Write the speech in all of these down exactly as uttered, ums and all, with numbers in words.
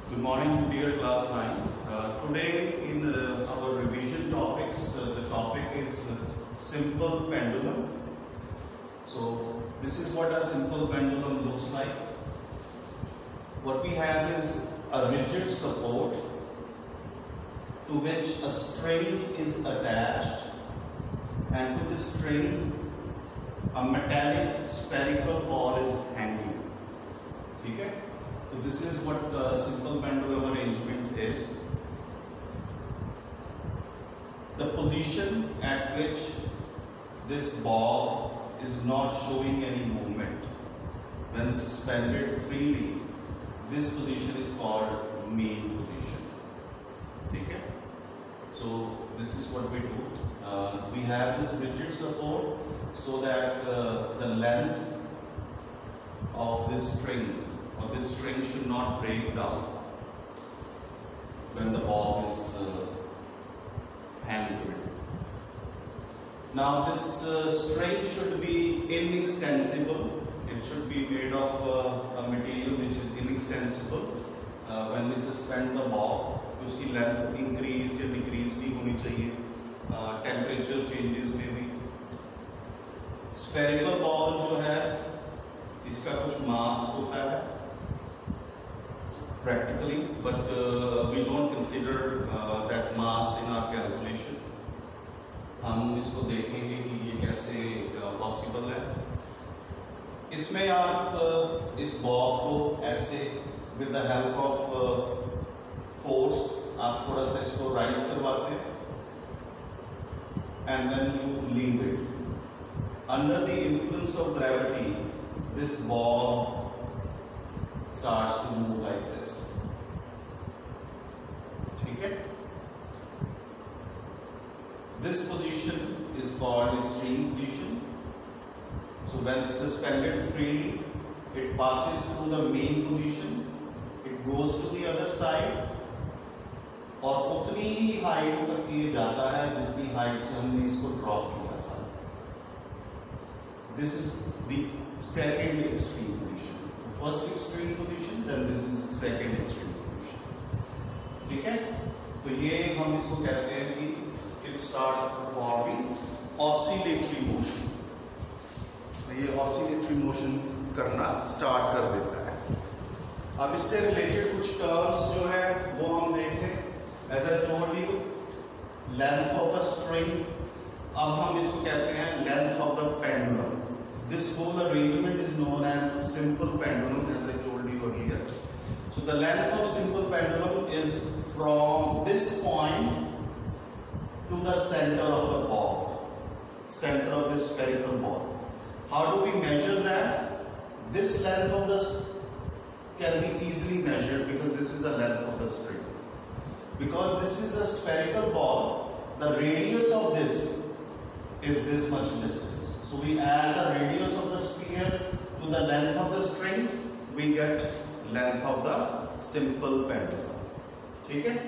Good morning, dear class nine. Uh, today in uh, our revision topics, uh, the topic is uh, simple pendulum. So this is what a simple pendulum looks like. What we have is a rigid support to which a string is attached, and to this string a metallic spherical ball is hanging. Okay? So this is what the simple pendulum arrangement is. The position at which this ball is not showing any movement, when suspended freely, this position is called mean position. Okay? So this is what we do. Uh, we have this rigid support so that uh, the length of this string or this string should not break down when the ball is uh, hanged to it. Now this uh, string should be inextensible. It should be made of uh, a material which is inextensible. Uh, when we suspend the ball, उसकी length increase या decrease नहीं होनी चाहिए. uh, temperature changes में भी. Spherical ball जो है इसका कुछ mass होता है practically, but uh, we don't consider uh, that mass in our calculation. हम इसको देखेंगे कि ये कैसे possible है. इसमें आप uh, इस ball को ऐसे with the help of uh, force आप थोड़ा सा इसको rise करवाते हैं and then you leave it. Under the influence of gravity, this ball starts to move like this. ठीक है? This position is called extreme position. So when suspended freely, it passes through the main position, it goes to the other side, और उतनी ही height तक ये जाता है जितनी height से हमने इसको ड्रॉप किया था. This is the second extreme position. First extreme position, then this is second extreme position. ठीक है? तो ये हम इसको कहते हैं कि it starts performing oscillatory motion. तो ये oscillatory motion करना start कर देता है. अब इससे रिलेटेड कुछ टर्म्स जो है वो हम देखें. As I told you, length of a string. अब हम इसको कहते हैं length of the pendulum. This whole arrangement is known as simple pendulum, as I told you earlier. So the length of simple pendulum is from this point to the center of the ball, center of this spherical ball. How do we measure that? This length of the can be easily measured because this is the length of the string. Because this is a spherical ball, the radius of this is this much distance. So we add the radius of the sphere to the length of the string, we get length of the simple pendulum. ठीक है?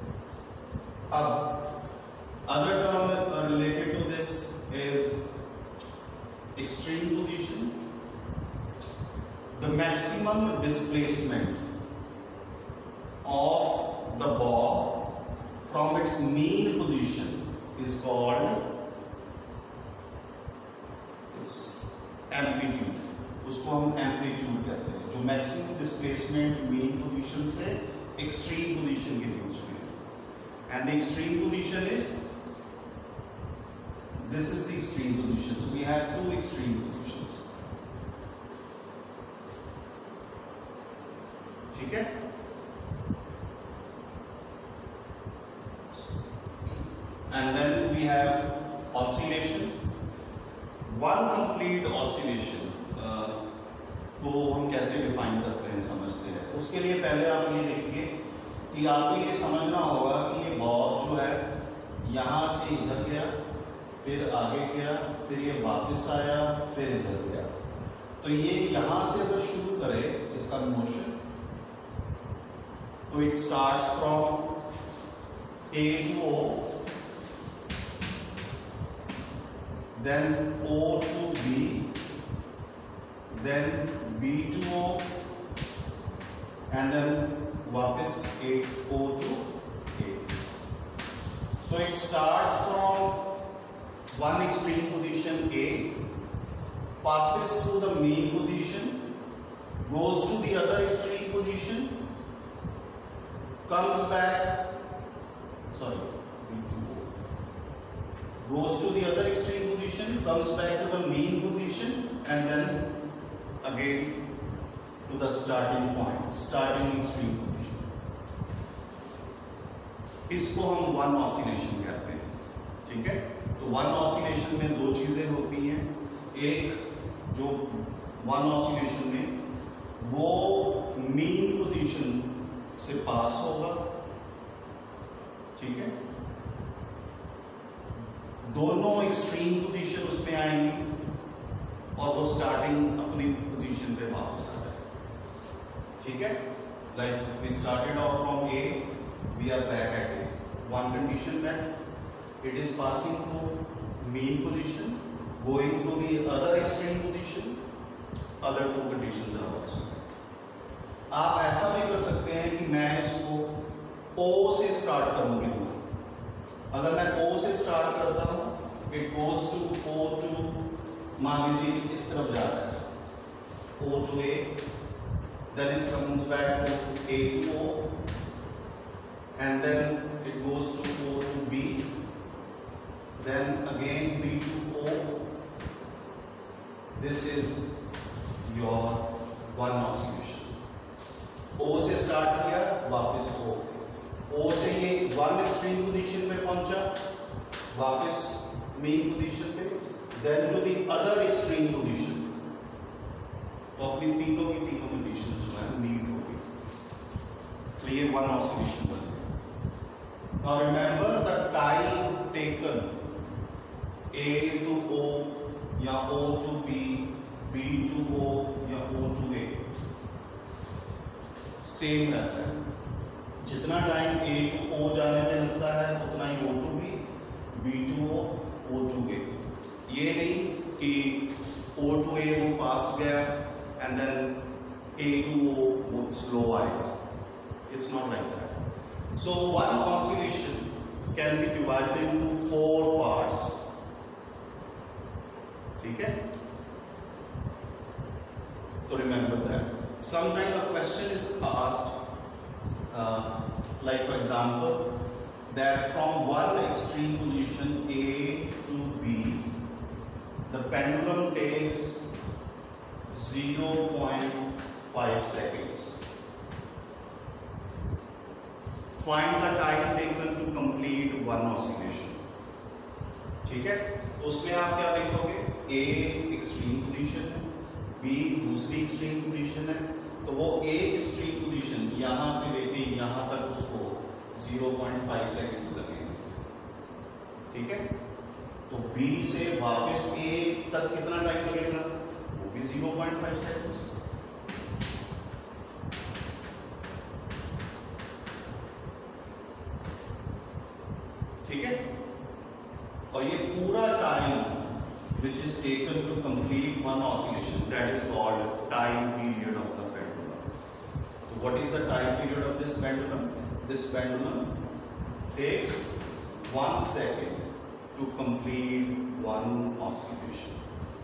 अब other term related to this is extreme position. The maximum displacement of the ball from its mean position is called its amplitude. उसको हम amplitude कहते हैं. जो maximum displacement mean position से extreme position के बीच में. And the extreme position is this is the extreme position. So we have two extreme positions. ठीक है? And then we have oscillation. One complete oscillation uh, को हम कैसे define करते हैं, समझते हैं. उसके लिए पहले आप ये देखिए कि आपको ये समझना होगा कि ये बॉल जो है यहाँ से इधर गया, फिर आगे गया, फिर ये वापस आया, फिर इधर गया. तो ये यहाँ से अगर शुरू करे इसका मोशन, तो it starts from A to O, then O to B, then B to O, and then वापस A O to A. So it starts from one extreme position A, passes through the mean position, goes to the other extreme position, comes back, sorry, B to O, goes to the other extreme position, comes back to the mean position, and then again to the starting point, starting extreme position. इसको हम one oscillation कहते हैं, ठीक है। तो one oscillation में दो चीजें होती हैं, एक जो वन ऑसिलेशन में वो मीन पोजीशन से पास होगा, ठीक है, दोनों एक्सट्रीम पोजीशन उसमें आएंगी और वो स्टार्टिंग अपनी पोजीशन पे वापस आ जाए, ठीक है। Like we started off from A, we are back at A. One condition that it is passing through mean position, going through the other extreme position. Other two conditions are also met. आप ऐसा भी कर सकते हैं कि मैं इसको O से स्टार्ट करूंगी. अगर मैं O से स्टार्ट करता हूँ, it goes to O to, मान लीजिए इस तरफ जा रहा है, O to A, then it comes back to A to O, and then it goes to O to B, then again B to O. This is your one oscillation. O से start किया, वापस O. O से ये one extreme position में पहुंचा, वापस mean position पे, then to the other extreme position. तो अपनी तीनों की तीनों कंडीशंस जो है मीट हो गई, तो ये one oscillation बन गया. Now remember the time taken A to O या O to B, B to O या O to A सेम रहता है. जितना टाइम A to O जाने में लगता है उतना ही O to B, B to O, O to A. ये नहीं कि O to A वो फास्ट गया and then A to O वो स्लो आएगा. It's not like that. So one oscillation can be divided into four parts. ठीक है? तो remember that. Sometimes a question is asked, uh, like for example, that from one extreme position A to B, the pendulum takes zero point five seconds. Find the time taken to complete one oscillation. ठीक है, तो उसमें आप क्या देखोगे, A extreme position है, B दूसरी extreme position है, तो वो A एक्सट्रीम पोजीशन यहां से लेके यहां तक उसको zero point five सेकेंड्स लगेंगे, ठीक है। तो B से वापस A तक कितना टाइम लगेगा, वो भी zero point five सेकेंड्स. ठीक है, और ये पूरा time which is taken to complete one oscillation, that is called time period of the pendulum. So what is the time period of this pendulum? This pendulum takes one second to complete one oscillation.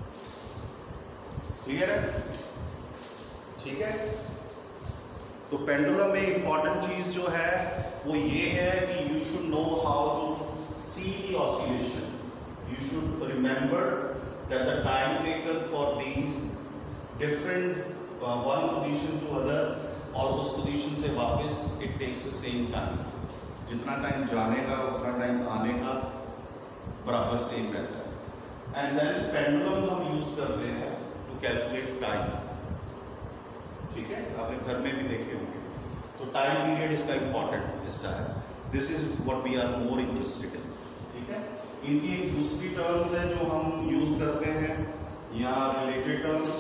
Clear है? ठीक है, तो pendulum में important चीज जो है वो ये है कि you should know how to see the oscillation. You should remember that the time taken for these different uh, one position to other और उस पोजीशन से वापस it takes the same time. जितना टाइम जाने का उतना टाइम आने का बराबर सेम रहता है. And then pendulum हम यूज करते हैं to calculate time. ठीक है, आपने घर में भी देखे होंगे. तो टाइम पीरियड इसका इंपॉर्टेंट हिस्सा है. This is what we are more interested in. ठीक है, इनकी एक दूसरी टर्म्स है जो हम यूज करते हैं या related terms.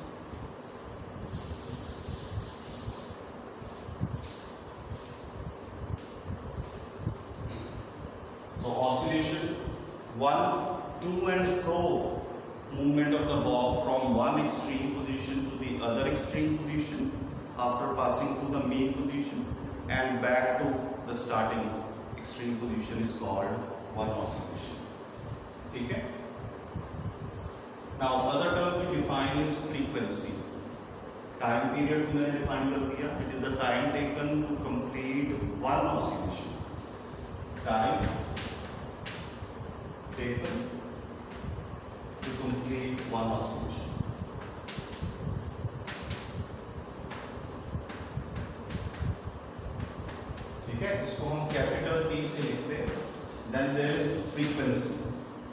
So oscillation, one to and fro movement of the bob from one extreme position to the other extreme position after passing through the mean position and back to the starting extreme position is called one oscillation. ठीक है? Now other term we define is frequency. Time period को मैंने define कर दिया. It is the time taken to complete one oscillation. Time taken to complete one oscillation. ठीक है, इसको हम कैपिटल T से लिखते हैं. Then there is frequency.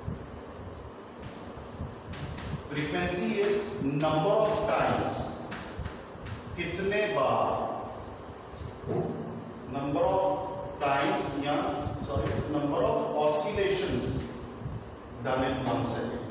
Frequency is number of times, कितने बार, number of times या sorry number of oscillations done in one second.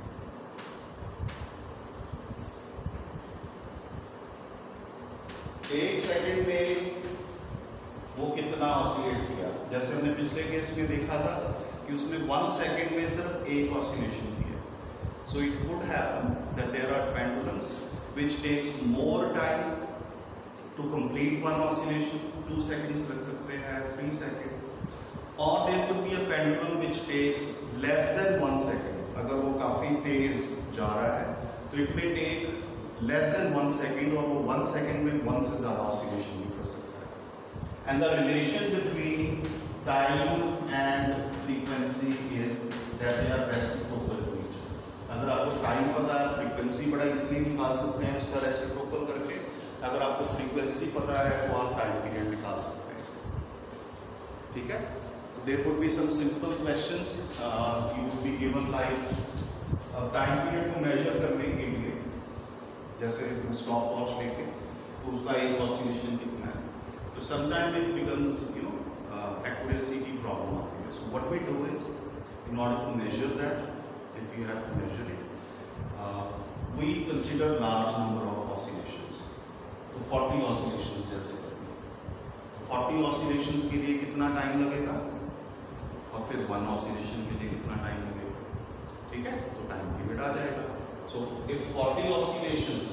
एक सेकंड में वो कितना ऑसिलेट किया. जैसे हमने पिछले केस में देखा था कि उसने वन सेकंड में सिर्फ एक ऑसिलेशन किया. So it could happen that there are pendulums which takes more time to complete one oscillation. Two seconds लग सकते हैं, three seconds. Or there could be a pendulum which takes less than one second. अगर वो काफी तेज जा रहा है तो it may take less than one second और वो one second में one से ज़्यादा oscillation भी कर सकता है. And the relation between time and frequency is that they are reciprocal to each other. अगर आपको टाइम पता है, फ्रीक्वेंसी बड़ा इसलिए निकाल सकते हैं उसका रेसिप्रोकल करके. अगर आपको फ्रीक्वेंसी पता है तो आप टाइम पीरियड निकाल सकते हैं. ठीक है? There could be some simple questions. Uh, you would be given like अब टाइम पीरियड को मेजर करने के लिए जैसे स्टॉप वॉच लेके तो उसका एक ऑसिलेशन कितना है. तो sometime it becomes you know accuracy की प्रॉब्लम आती है. So what we do is in order to measure that, if you have to measure it, uh, we consider large number of oscillations. तो forty oscillations जैसे करते हैं. forty oscillations के लिए कितना टाइम लगेगा और फिर one oscillation के लिए कितना टाइम लगेगा. ठीक है, तो टाइम पीरियड आ जाएगा. So if forty oscillations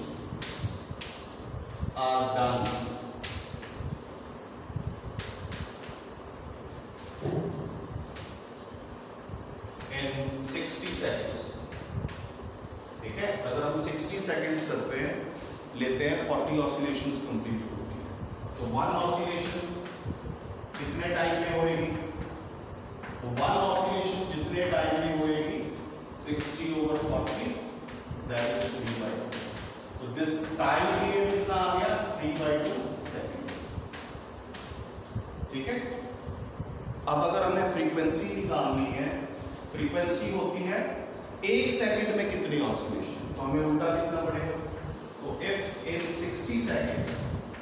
are done in sixty seconds, ठीक है, अगर हम sixty seconds करते हैं, लेते हैं forty oscillations complete होती है, तो one oscillation कितने टाइम में होएगी? तो one oscillation जितने टाइम में होएगी sixty over forty, that is three by two. तो this time period कितना आ गया? three by two seconds. ठीक है? अब अगर हमें फ्रीक्वेंसी निकालनी है, फ्रीक्वेंसी होती है एक सेकंड में कितनी ऑसिलेशन, तो हमें उल्टा लिखना पड़ेगा. तो if in sixty seconds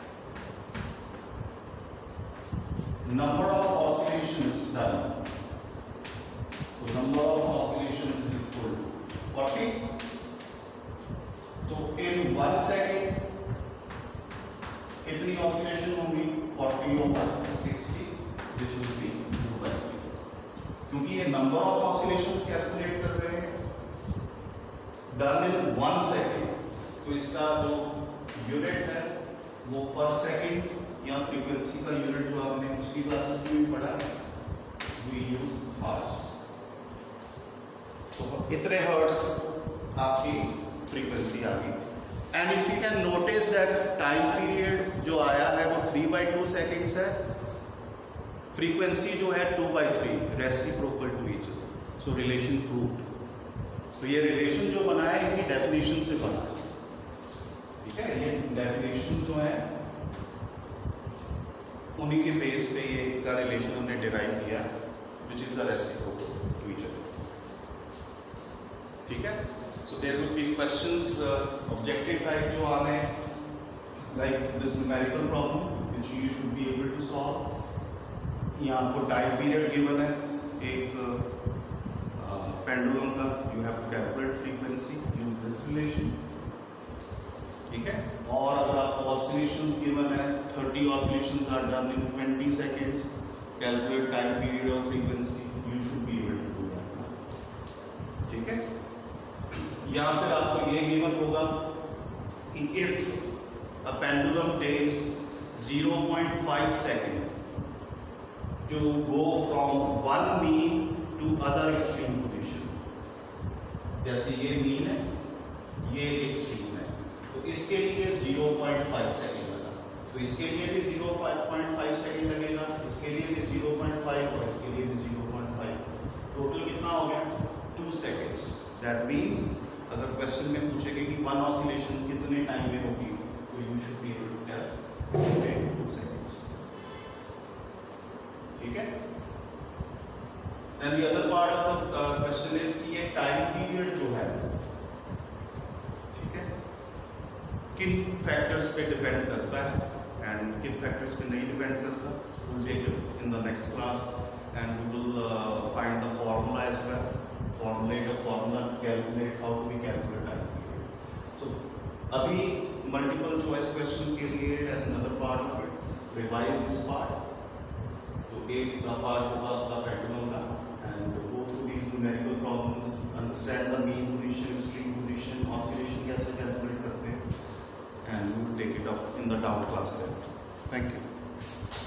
number of oscillations done, तो number of oscillations is equal to forty. तो in one second कितनी ऑसिलेशन होंगी? forty over sixty, which will be two by three. क्योंकि ये नंबर ऑफ ऑसिलेशंस कैलकुलेट कर रहे हैं done in one second, तो इसका जो यूनिट है वो पर सेकेंड या फ्रीक्वेंसी का यूनिट जो आपने पिछली क्लासेस में भी पढ़ा, वी यूज हर्ट्ज. तो कितने हर्ट्ज आपकी फ्रीक्वेंसी आ गई. And if you can notice that time period जो आया है वो थ्री बाई टू सेकेंड्स है, फ्रीक्वेंसी जो है two by three, reciprocal to each other. So relation proved. तो ये रिलेशन जो बना है इनकी डेफिनेशन से बना है. ठीक है, ये डेफिनेशन जो है उन्हीं के बेस पे ये का रिलेशन हमने डिराइव किया, which is the reciprocal to each other. ठीक है. So there will be questions, uh, objective type जो आने, like this numerical problem which you should be able to solve. यहाँ आपको टाइम पीरियड गिवन है एक पेंडुलम का, you have to calculate frequency, use this relation. ठीक है. और अगर आपको ऑसिलेशंस गिवन है, thirty oscillations are done in twenty seconds, calculate time period और frequency, you should be able to do that. ठीक है. या फिर आपको ये गिवन होगा कि if a pendulum takes zero point five second to go from one mean to other extreme position. जैसे ये mean है, ये extreme है, तो इसके लिए zero point five सेकेंड लगा, तो इसके लिए भी zero point five सेकेंड लगेगा, इसके लिए भी zero point five और इसके लिए भी zero point five. टोटल कितना हो गया? two seconds. That means अगर क्वेश्चन में पूछेगा कि वन ऑसिलेशन कितने टाइम में होगी, तो you should be able to tell in two seconds. ठीक है? And the other part of the uh, question is कि ये time period जो है, ठीक है, किन factors पे depend करता है and किन factors पे नहीं depend करता. We'll take it in the next class and we will uh, find the formula as well. Formulate a formula to calculate how do we calculate time period. So अभी multiple choice questions के लिए and another part of it, revise this part. तो एक का part होगा आपका pendulum का and go through these numerical problems, understand the mean position, extreme position, oscillation कैसे calculate करते हैं, and we will take it up in the down class set. Thank you.